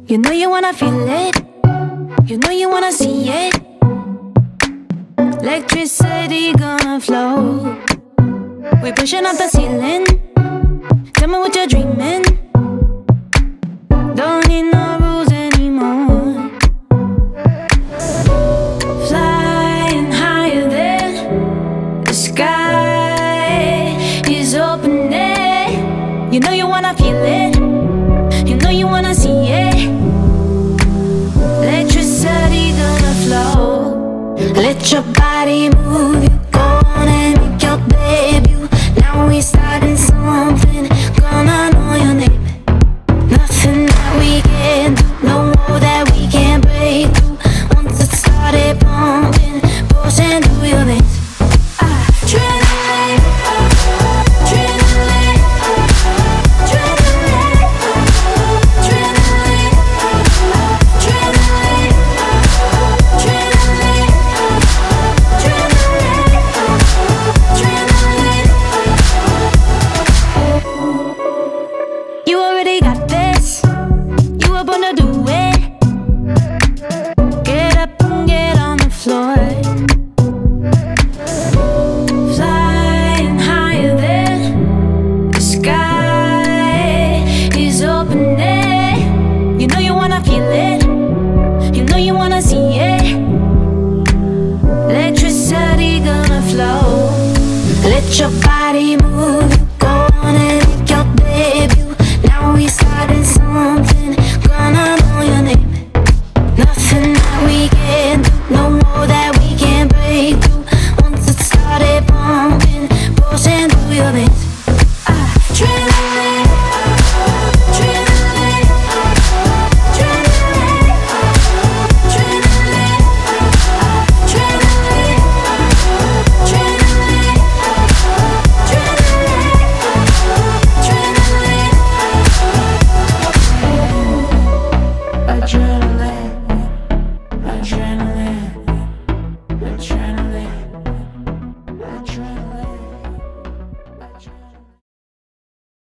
You know you wanna feel it, you know you wanna see it. Electricity gonna flow. We're pushing up the ceiling. Tell me what you're dreaming. Don't need no rules anymore. Flying higher than the sky is opening. You know you wanna feel it, you know you wanna see it. Electricity gonna flow. Let your body move, you go on and make your debut. Now we starting something, gonna know your name. Nothing that we can do, no wall that we can't break through. Once it started pumping, push and do your things. Adrenaline, adrenaline, adrenaline, adrenaline, adrenaline, adrenaline, adrenaline. You already got this, you were born to do it. Get up and get on the floor. Flying higher than the sky is opening. You know you wanna feel it, you know you wanna see it. Electricity gonna flow. Let your body